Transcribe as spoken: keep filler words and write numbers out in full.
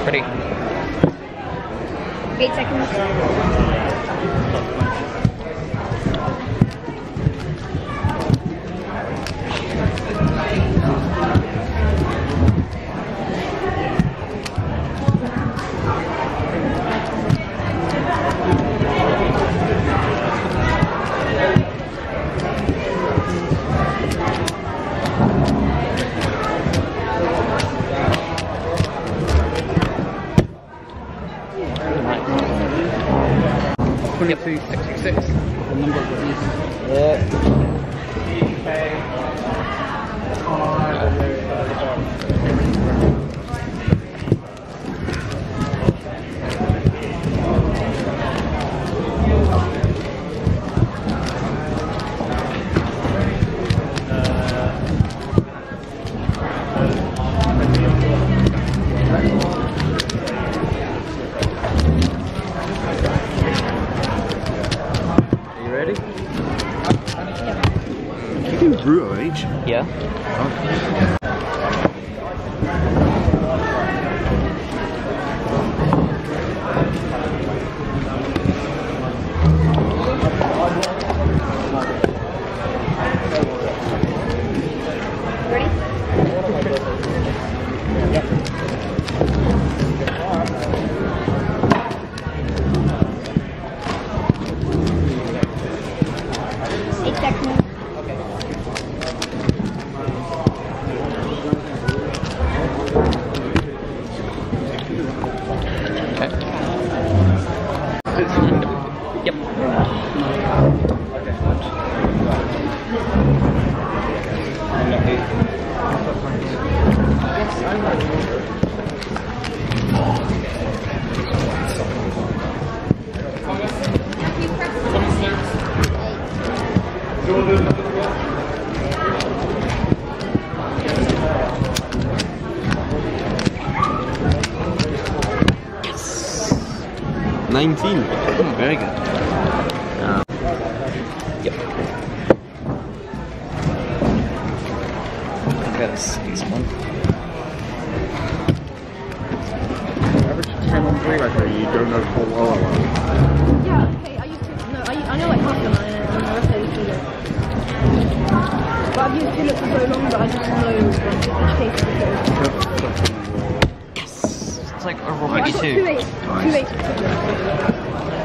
Ready? Eight seconds. twenty-two sixty-six. The number of these. Yeah. Roux age? Yeah. Oh. Ready? Eight seconds. Yep. nineteen. Oh, very good. Um, Yep. Okay, this is one. average ten on three like that, you don't know full well. Yeah, okay, I used to, no, I, I know like half of them, and the rest I used to know. But I've used Philip for so long that I just know which case it is. Yes! It's like overall Yeah, I got eighty-two. two eight, two eight.